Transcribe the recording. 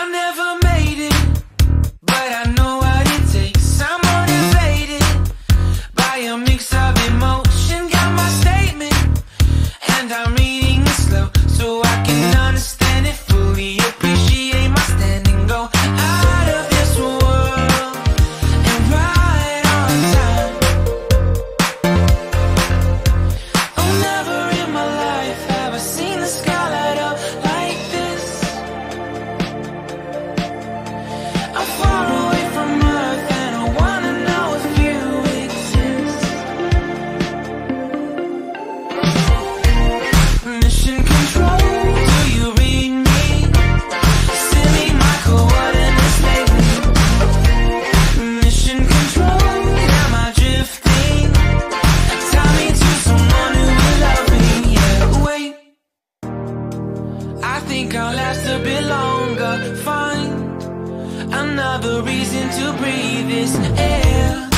I never made it, but I know what it takes. I'm motivated by a mix of emotion. Got my statement, and I'm reading it slow so I can understand it fully. Appreciate my standing, go out of this world and right on time. Oh, never in my life have I seen the sky light up like this. I'm far away from Earth and I wanna know if you exist. Mission control, do you read me? Send me my coordinates lately. Mission control, am I drifting? Tie me to someone who will love me. Yeah, wait, I think I'll last a bit longer. Find another reason to breathe this air.